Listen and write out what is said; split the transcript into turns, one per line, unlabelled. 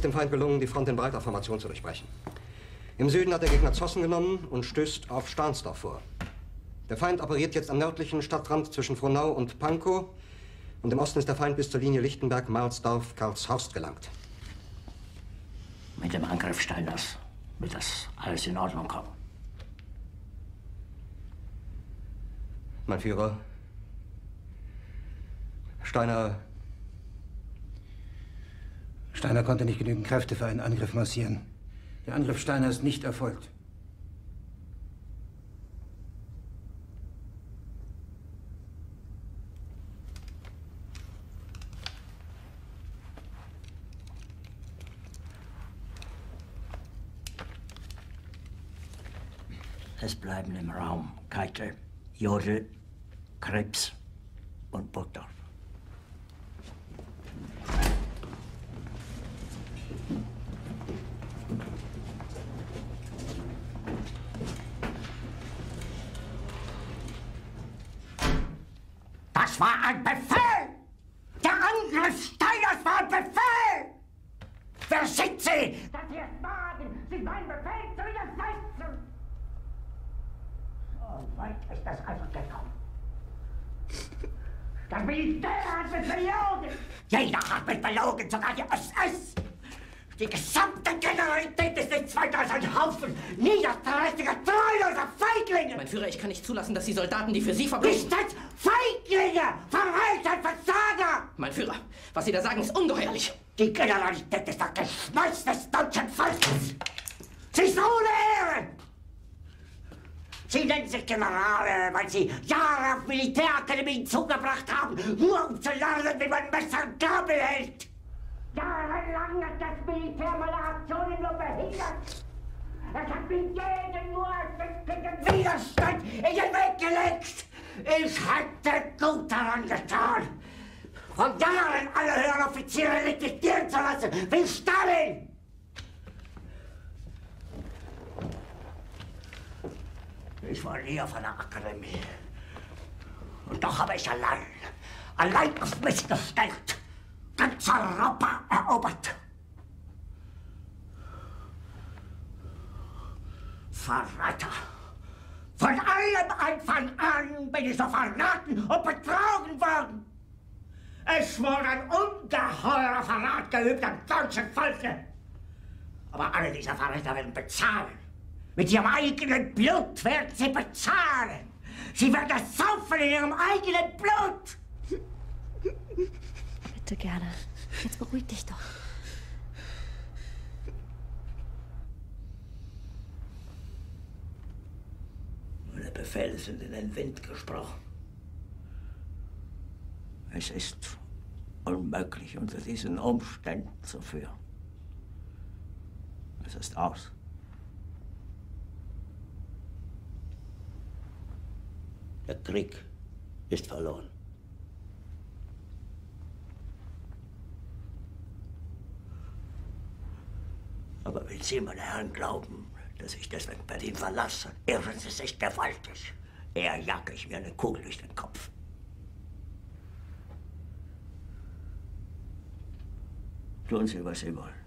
Dem Feind gelungen, die Front in breiter Formation zu durchbrechen. Im Süden hat der Gegner Zossen genommen und stößt auf Stahnsdorf vor. Der Feind operiert jetzt am nördlichen Stadtrand zwischen Frohnau und Pankow. Und im Osten ist der Feind bis zur Linie Lichtenberg-Marsdorf-Karlshorst gelangt.
Mit dem Angriff Steiners wird das alles in Ordnung kommen.
Mein Führer, Steiner
konnte nicht genügend Kräfte für einen Angriff massieren. Der Angriff Steiner ist nicht erfolgt.
Es bleiben im Raum Keitel, Jodl, Krebs und Burgdorf.
Das war ein Befehl! Der Angriff Steiners war ein Befehl! Wer sind Sie, dass Sie es wagen, sich meinen Befehl zu widersetzen? So weit ist das also gekommen. Das Militär hat mich belogen! Jeder hat mich belogen, sogar die SS! Die gesamte Generalität ist nichts weiter als ein Haufen niederträchtiger, treuloser Feiglinge!
Mein Führer, ich kann nicht zulassen, dass die Soldaten, die für Sie verbringen...
Nicht als Feiglinge! Verräter, Versager!
Mein Führer, was Sie da sagen, ist ungeheuerlich.
Die Generalität ist das Geschmeiß des deutschen Volkes! Sie ist ohne Ehre! Sie nennen sich Generale, weil Sie Jahre auf Militärakademien zugebracht haben, nur um zu lernen, wie man Messer und Gabel hält! Jahrelang hat das Militär meine Aktionen nur behindert. Es hat mir jeden nur erstickenden Widerstand in den Weg gelegt. Ich hätte gut daran getan, von Jahren alle höheren Offiziere liquidieren zu lassen, wie Stalin. Ich war nie auf einer Akademie. Und doch habe ich allein auf mich gestellt, ganz Europa erobert. Verräter! Von allem Anfang an bin ich so verraten und betrogen worden. Es wurde ein ungeheurer Verrat geübt am deutschen Volke. Aber alle diese Verräter werden bezahlen. Mit ihrem eigenen Blut werden sie bezahlen. Sie werden es saufen in ihrem eigenen Blut.
Bitte gerne. Jetzt beruhig dich doch.
Meine Befehle sind in den Wind gesprochen. Es ist unmöglich, unter diesen Umständen zu führen. Es ist aus. Der Krieg ist verloren. Aber wenn Sie, meine Herren, glauben, dass ich deswegen Berlin verlasse, irren Sie sich gewaltig. Eher jage ich mir eine Kugel durch den Kopf. Tun Sie, was Sie wollen.